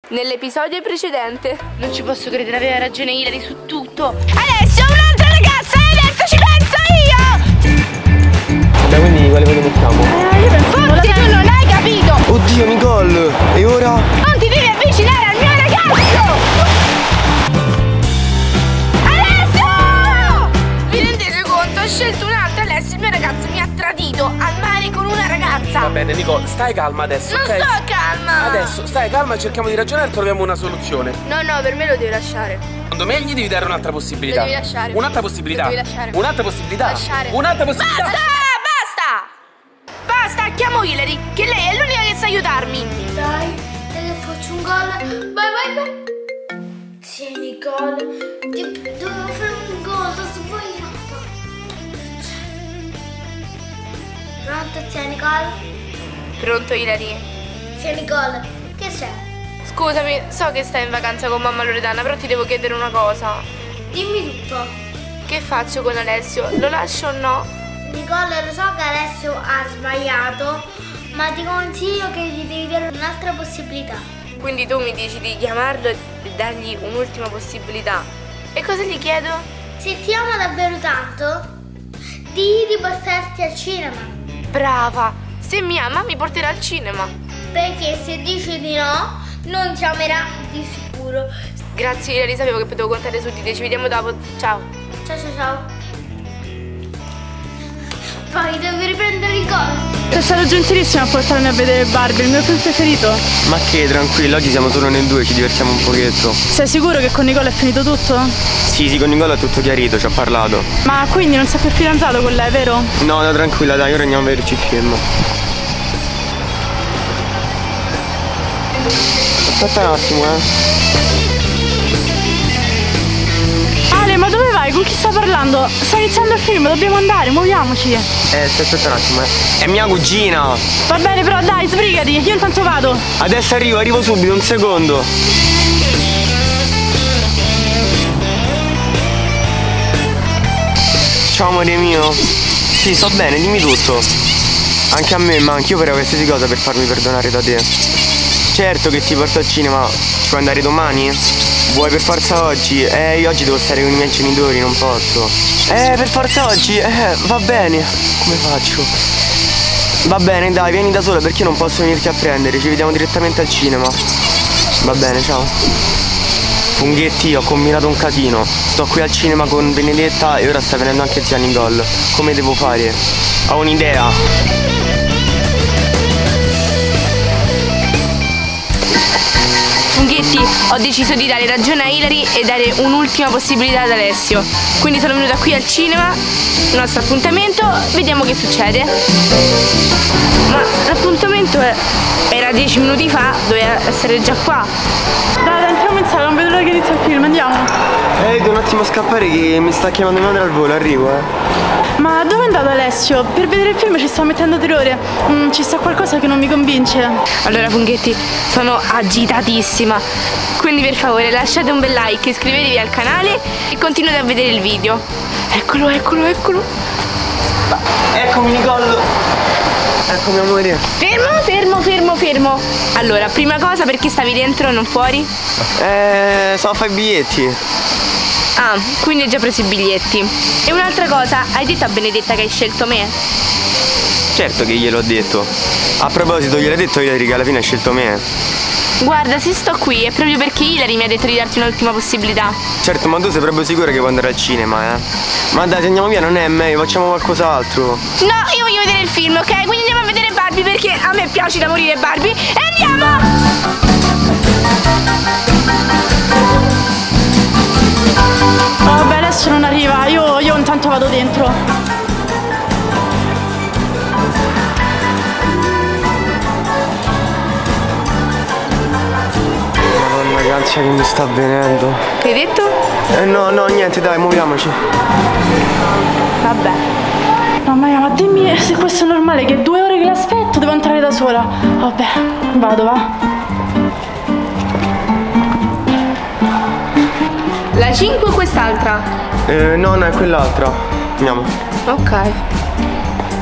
nell'episodio precedente. Non ci posso credere, aveva ragione Hilary su tutto. Alessio, un'altra ragazza e adesso ci penso io! Beh, quindi quale voto mettiamo? Io forse tu non hai capito! Oddio, Nicole! E ora? Non ti devi avvicinare al mio ragazzo! Alessio! Vi rendete conto? Ho scelto un'altra, Alessio, il mio ragazzo mi ha tradito al mare con una ragazza. Va bene, Nicole, stai calma adesso, Non ok? sto calma! Adesso, stai calma, cerchiamo di ragionare e troviamo una soluzione. No, per me lo devi lasciare. Secondo me gli devi dare un'altra possibilità. Lo devi lasciare. Un'altra possibilità. Lo devi lasciare. Un'altra possibilità. Lasciare. Un'altra possibilità. Basta, chiamo Hilary, che lei è l'unica che sa aiutarmi. Dai, faccio un gol. Vai. Sì, Nicole, dovevo fare un gol, sto sbagliando. Pronto, zia Nicole? Pronto, Hilary? Zia Nicole, che c'è? Scusami, so che stai in vacanza con mamma Loredana, però ti devo chiedere una cosa. Dimmi tutto. Che faccio con Alessio? Lo lascio o no? Nicole, lo so che Alessio ha sbagliato, ma ti consiglio che gli devi dare un'altra possibilità. Quindi tu mi dici di chiamarlo e dargli un'ultima possibilità. E cosa gli chiedo? Se ti ama davvero tanto, di portarti al cinema. Brava! Se mi ama mi porterà al cinema. Perché se dici di no, non ti amerà di sicuro. Grazie Hilary, sapevo che potevo contare su di te. Ci vediamo dopo. Ciao. Ciao. Poi devi riprendere il gol. Sei stato gentilissimo a portarmi a vedere Barbie, il mio film preferito. Ma che, tranquillo, oggi siamo solo noi due, ci divertiamo un pochetto. Sei sicuro che con Nicola è finito tutto? Sì, con Nicola è tutto chiarito, ci ha parlato. Ma quindi non sei più fidanzato con lei, vero? No, tranquilla, dai, ora andiamo a vederci il film. Aspetta un attimo, Ale, ma dove vai? Con chi stai parlando? Sta iniziando il film, dobbiamo andare, muoviamoci. Aspetta un attimo, È mia cugina. Va bene, però dai, sbrigati, io intanto vado. Adesso arrivo subito, un secondo. Ciao amore mio. Sì, sto bene, dimmi tutto. Anche a me, ma anch'io farei qualsiasi cosa per farmi perdonare da te. Certo che ti porto al cinema. Ci puoi andare domani? Vuoi per forza oggi? Io oggi devo stare con i miei genitori, non posso. Per forza oggi? Va bene. Come faccio? Va bene, dai, vieni da sola perché io non posso venirti a prendere. Ci vediamo direttamente al cinema. Va bene, ciao. Funghetti, ho combinato un casino. Sto qui al cinema con Benedetta e ora sta venendo anche zia Nicole. Come devo fare? Ho un'idea. Funghetti, ho deciso di dare ragione a Hilary e dare un'ultima possibilità ad Alessio. Quindi sono venuta qui al cinema, il nostro appuntamento, vediamo che succede. Ma l'appuntamento era 10 minuti fa, doveva essere già qua. Dai, entriamo in sala, non vedo l'ora che inizia il film, andiamo. Devo un attimo scappare che mi sta chiamando mia madre al volo, arrivo, Ma dove è andato Alessio? Per vedere il film ci sta mettendo 3 ore. Ci sta qualcosa che non mi convince. Allora Funghetti, sono agitatissima, quindi per favore lasciate un bel like, iscrivetevi al canale e continuate a vedere il video. Eccolo. Eccomi Nicole. Eccomi amore. Fermo. Allora, prima cosa, perché stavi dentro e non fuori? So fare i biglietti. Ah, quindi hai già preso i biglietti. E un'altra cosa, hai detto a Benedetta che hai scelto me? Certo che gliel'ho detto. A proposito, gliel'hai detto Hilary che alla fine hai scelto me? Guarda, se sto qui è proprio perché Hilary mi ha detto di darti un'ultima possibilità. Certo, ma tu sei proprio sicura che puoi andare al cinema, Ma dai, andiamo via, non è meglio, facciamo qualcos'altro. No, io voglio vedere il film, ok? Quindi andiamo a vedere Barbie perché a me piace da morire Barbie. E andiamo! Vabbè, adesso non arriva, io intanto vado dentro. Madonna, che ansia che mi sta avvenendo. Che hai detto? No, niente, dai, muoviamoci. Vabbè. Mamma mia, ma dimmi se questo è normale, che 2 ore che l'aspetto, devo entrare da sola. Vabbè, vado, va. La 5 o quest'altra? No, è quell'altra. Andiamo. Ok.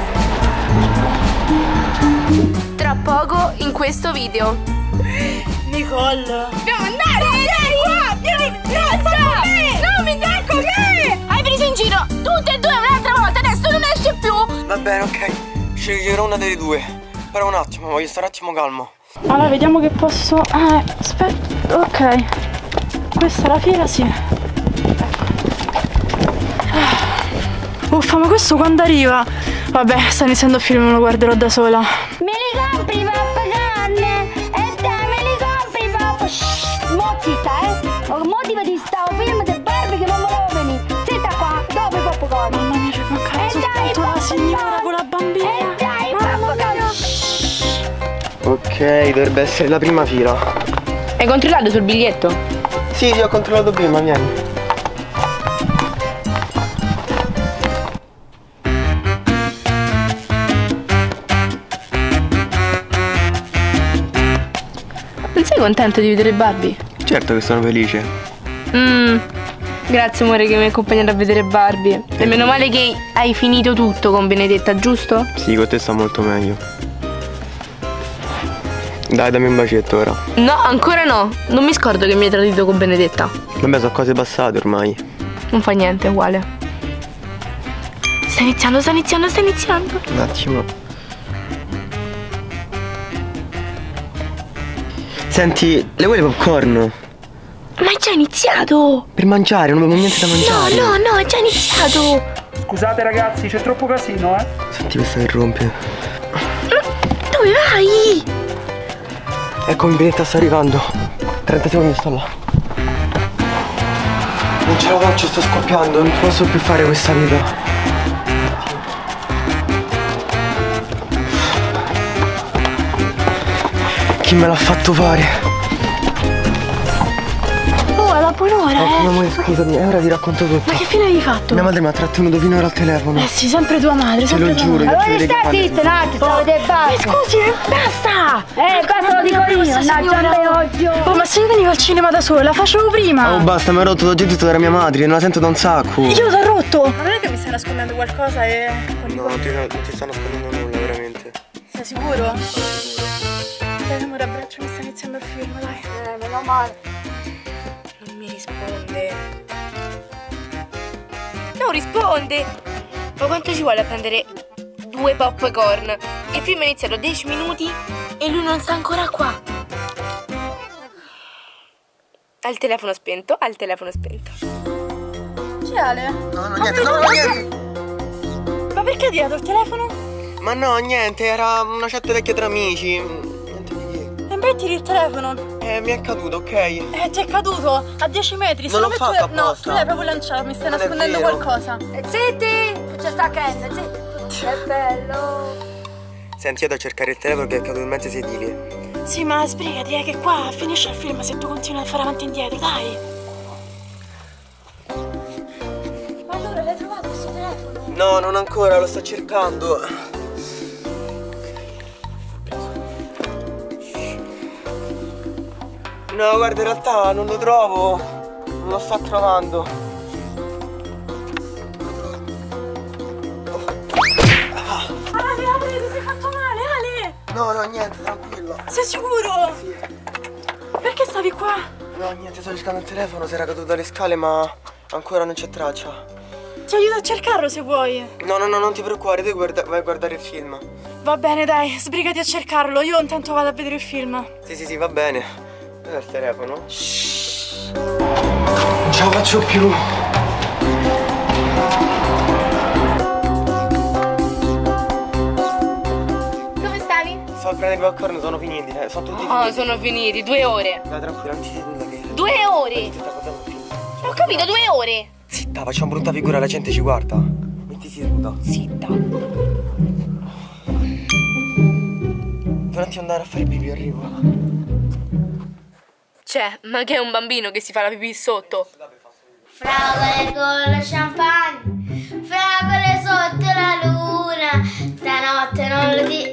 Tra poco in questo video. Nicole. Dobbiamo andare! Vieni qua! Vieni! No, mi secco! Che? Hai preso in giro tutte e due un'altra volta, adesso non esce più! Va bene, ok. Sceglierò una delle due. Però un attimo, voglio stare un attimo calmo. Allora, vediamo che posso... aspetta, ok. Questa è la fila, sì. Ecco. Uffa, ma questo quando arriva? Vabbè, sta iniziando il film, me lo guarderò da sola. Me li compri, papà canne? E dai, me li compri, papà. Mo' zitta, Motiva di sta film del Barbie che non volevo venire. Zitta qua, dopo i popcorn. Mamma mia, c'è mancata soltanto la signora con la bambina. E dai, popcorn. Ok, dovrebbe essere la prima fila. Hai controllato sul biglietto? Sì, ho controllato prima, vieni. Non sei contento di vedere Barbie? Certo che sono felice. Grazie amore che mi hai accompagnato a vedere Barbie. E meno male che hai finito tutto con Benedetta, giusto? Sì, con te sta molto meglio. Dai, dammi un bacetto ora. No, ancora no. Non mi scordo che mi hai tradito con Benedetta. Vabbè, sono cose passate ormai. Non fa niente, è uguale. Sta iniziando. Un attimo. Senti, le vuoi le popcorn? Ma è già iniziato! Per mangiare, non avevo niente da mangiare. No, è già iniziato! Scusate ragazzi, c'è troppo casino, Senti questa che rompe. Dove vai? Ecco, Benedetta sta arrivando. 30 secondi sto là. Non ce la faccio, sto scoppiando, non posso più fare questa vita. Chi me l'ha fatto fare? Oh, è la buon'ora, Mia madre, scusami, ora ti racconto tutto. Ma che fine hai fatto? Mia madre mi ha trattenuto finora al telefono. Sì, sempre tua madre, Te sempre lo tua giuro. madre. Allora sta zitto, un attimo, stavo a vedere Barbie. Scusi, basta! Basta lo dico io, mannaggia oggi. Oh, ma se io venivo al cinema da sola, facevo prima! Oh, basta, mi ha rotto già tutto da mia madre, non la sento da un sacco. Io l'ho rotto! Ma non è che mi stai nascondendo qualcosa e... No, non ti sta nascondendo nulla, veramente. Sei sicuro? Dai, amore, abbraccio, mi sta iniziando il film, dai. Meno male. Non mi risponde. Non risponde! Ma quanto ci vuole a prendere 2 popcorn? Il film è iniziato 10 minuti e lui non sta ancora qua. Ha il telefono spento, C'è Ale? No, niente, niente. Ma perché ti ha dato il telefono? Ma no, niente, era una chat vecchia tra amici. Niente di che. E mettili il telefono. Mi è caduto, ok? Ti è caduto a 10 metri. Non l'ho fatto apposta. No, tu l'hai proprio lanciato, mi stai Non è nascondendo vero. qualcosa. Zitti, che c'è sta Ken, zitti. Che bello. Senti, io devo cercare il telefono che è caduto in mezzo ai sedili. Sì, ma sbrigati, che qua finisce il film se tu continui a fare avanti e indietro, dai. Ma allora l'hai trovato questo telefono? No, non ancora, lo sto cercando. No, guarda, in realtà non lo trovo. Non lo sto trovando. Ale, ti sei fatto male, Ale! No, niente, tranquillo. Sei sicuro? Sì. Perché stavi qua? No, niente, sto cercando il telefono, si era caduto dalle scale, ma ancora non c'è traccia. Ti aiuto a cercarlo se vuoi. No, non ti preoccupare, tu vai a guardare il film. Va bene, dai, sbrigati a cercarlo. Io intanto vado a vedere il film. Sì, va bene. Dov'è il telefono? Shhh. Non ce la faccio più. Dove stavi? Sto a prendere i popcorn, sono finiti, sono tutti Oh, finiti. sono finiti, 2 ore. Dai, tranquilla, non ti dire nulla che... 2 ore! Ti sta guardando il film. Ho capito, 2 ore! Zitta, facciamo brutta figura, la gente ci guarda. Metti seduta. Zitta. Devo un attimo andare a fare pipì, arrivo. Cioè, ma che è un bambino che si fa la pipì sotto? Fragole con lo champagne, fragole sotto la luna, stanotte non lo di...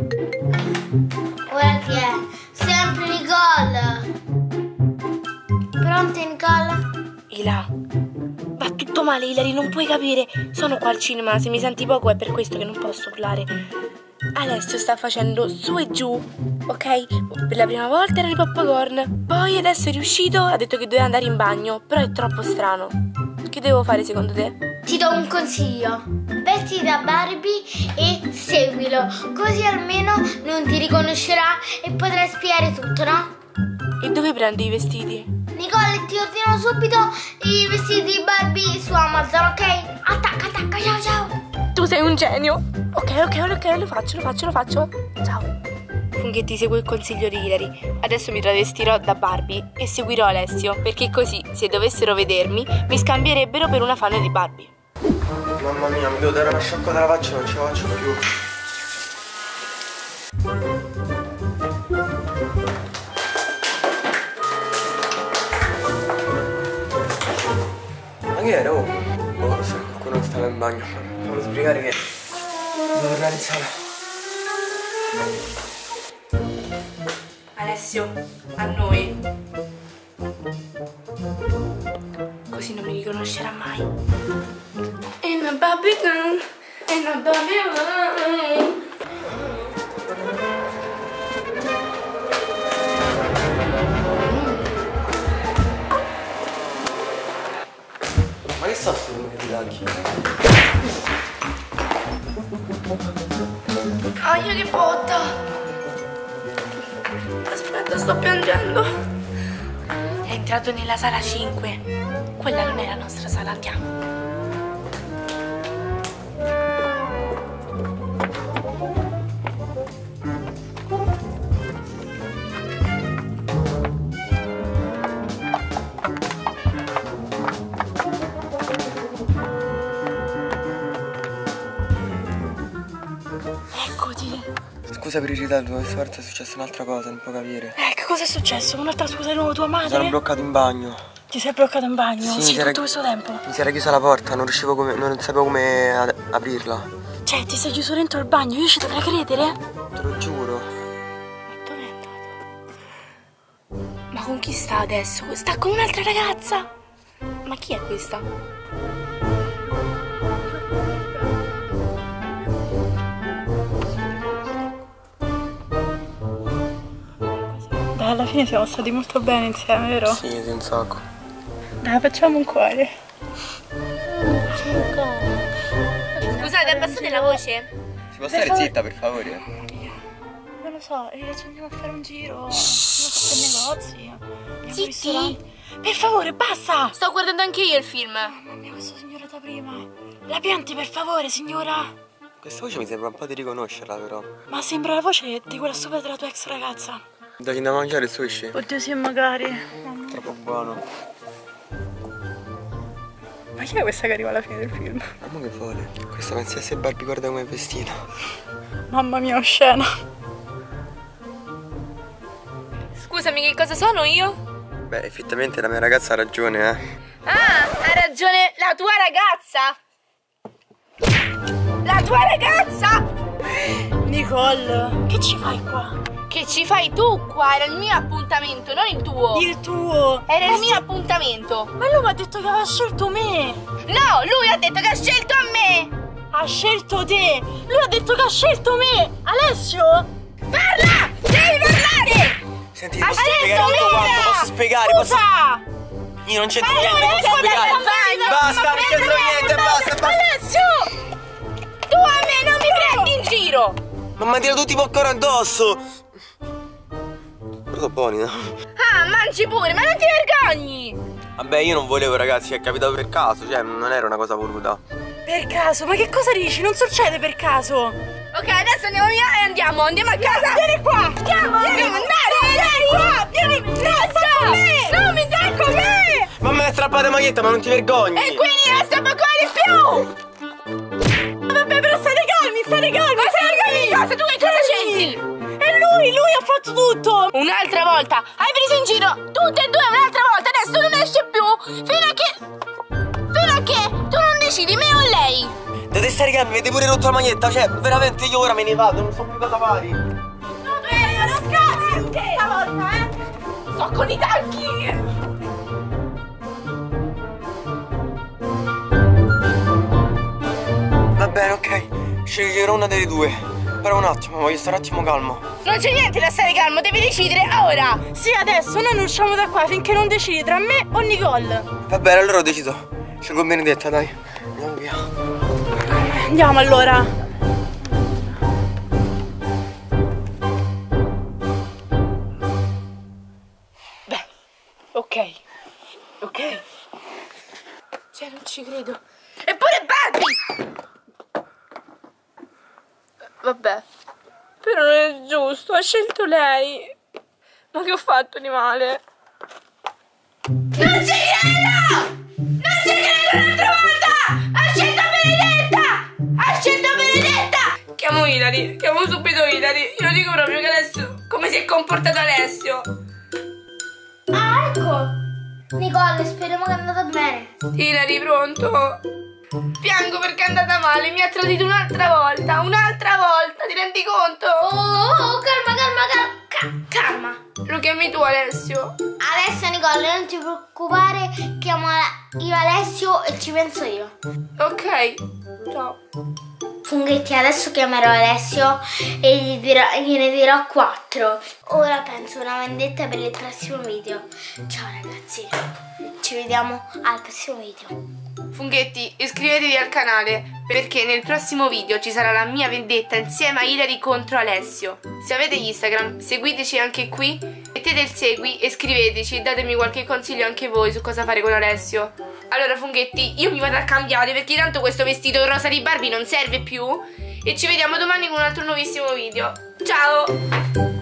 Ora chi è? Sempre Nicole. Pronti Nicole? Ila. Va tutto male, Ilari, non puoi capire. Sono qua al cinema, se mi senti poco è per questo che non posso urlare. Alessio sta facendo su e giù, ok? Per la prima volta erano i popcorn, poi adesso è riuscito, ha detto che doveva andare in bagno, però è troppo strano. Che devo fare secondo te? Ti do un consiglio. Vesti da Barbie e seguilo, così almeno non ti riconoscerà e potrai spiare tutto, no? E dove prendi i vestiti? Nicole, ti ordino subito i vestiti di Barbie su Amazon, ok? Attacca, ciao ciao. Tu sei un genio. Ok, lo faccio. Ciao. Funghetti, seguo il consiglio di Hilary. Adesso mi travestirò da Barbie e seguirò Alessio, perché così, se dovessero vedermi, mi scambierebbero per una fan di Barbie. Mamma mia, mi devo dare una sciacquata alla faccia, non ce la faccio più. Ma che era? Oh, se qualcuno stava in bagno. Devo spiegare che devo tornare in sala. Alessio, a noi. Così non mi riconoscerà mai. In a Barbie girl, in a Barbie world. Ma che sta sto numero di tacchi? Aia, che botta! Aspetta, sto piangendo. È entrato nella sala 5. Quella non è la nostra sala, andiamo. Scusa per il ritardo, questa volta è successa un'altra cosa, non può capire. Che cosa è successo? Un'altra scusa di nuovo tua madre? Mi sono bloccato in bagno. Ti sei bloccato in bagno? Sì, Tutto questo tempo? Mi si era chiusa la porta, non sapevo come aprirla. Cioè, ti sei chiuso dentro il bagno, io ci dovrei credere? Te lo giuro. Ma dove è andato? Ma con chi sta adesso? Sta con un'altra ragazza? Ma chi è questa? Dai, alla fine siamo stati molto bene insieme, vero? Sì, un sacco. Dai, facciamo un cuore. Scusate, abbassate la voce. Si può stare zitta, per favore? Non lo so, ci andiamo a fare un giro. Andiamo a fare negozi. Zitti. Per favore, basta! Sto guardando anche io il film. Mamma mia, questa signora da prima. La pianti, per favore, signora. Questa voce mi sembra un po' di riconoscerla, però. Ma sembra la voce di quella stupida della tua ex ragazza. Dai da mangiare il sushi? Oddio, sì, magari. Troppo buono. Ma chi è questa che arriva alla fine del film? Ma che vuole? Questa pensi a se Barbie guarda come è vestita. Mamma mia, oscena. Scusami, che cosa sono io? Beh, effettivamente la mia ragazza ha ragione, Ah, ha ragione la tua ragazza! La tua ragazza! Nicole, che ci fai qua? Che ci fai tu qua? Era il mio appuntamento, non il tuo. Il tuo? Era il mio appuntamento. Ma lui mi ha detto che aveva scelto me. No, lui ha detto che ha scelto a me. Ha scelto te. Lui ha detto che ha scelto me. Alessio? Parla! Devi parlare! Senti, posso spiegare tutto quanto? Posso spiegare? Scusa! Io non c'entro niente, posso spiegare? Basta, non c'entro niente, basta. Alessio! Tu a me non mi prendi in giro! Ma mi tira tutti i popcorn addosso! Sono buoni, no? Ah, mangi pure, ma non ti vergogni! Vabbè, io non volevo, ragazzi, è capitato per caso, cioè non era una cosa voluta. Per caso? Ma che cosa dici? Non succede per caso. Ok, adesso andiamo via e andiamo a casa! Vieni qua! Andiamo! Dobbiamo andare! Vieni qua! Vieni! No, sta con me! No, mi stai con me! Ma me l'hai strappata maglietta, ma non ti vergogni! E quindi non sta ancora di più! Vabbè, però state calmi! Ma sei vergogni di cosa? Tu che cosa c'entri? E lui ha fatto tutto! Un'altra volta! Hai preso in giro tutte e due un'altra volta! Adesso non esce più! Fino a che tu non decidi me o lei! Dovete stare calmi, avete pure rotto la maglietta, cioè veramente io ora me ne vado, non so più cosa fare. Non scappi! Stavolta, sto con i tacchi! Va bene, ok, sceglierò una delle due. Però un attimo, voglio stare un attimo calmo. Non c'è niente da stare calmo, devi decidere ora. Sì, adesso noi non usciamo da qua finché non decidi tra me o Nicole. Va bene, allora ho deciso. Scelgo Benedetta, dai. Andiamo via. Andiamo allora. Beh, ok. Cioè, non ci credo. Eppure Barbie! Vabbè, però non è giusto, ha scelto lei. Ma che ho fatto di male? Non ci credo! Non ci credo un'altra volta! Ha scelto Benedetta! Ha scelto Benedetta! Chiamo Ilari, chiamo subito Ilari. Io dico proprio che adesso, come si è comportato Alessio. Ah, ecco! Nicole, speriamo che è andata bene. Ilari, pronto? Piango perché è andata male, mi ha tradito un'altra volta, ti rendi conto? Oh, calma. Lo chiami tu Alessio? Alessio, Nicole, non ti preoccupare, chiamo io Alessio e ci penso io. Ok, ciao. Funghetti, adesso chiamerò Alessio e gliene dirò 4. Ora penso una vendetta per il prossimo video. Ciao ragazzi, ci vediamo al prossimo video. Funghetti, iscrivetevi al canale perché nel prossimo video ci sarà la mia vendetta insieme a Ilari contro Alessio. Se avete Instagram, seguiteci anche qui, mettete il segui e scriveteci e datemi qualche consiglio anche voi su cosa fare con Alessio. Allora Funghetti, io mi vado a cambiare perché tanto questo vestito rosa di Barbie non serve più e ci vediamo domani con un altro nuovissimo video. Ciao!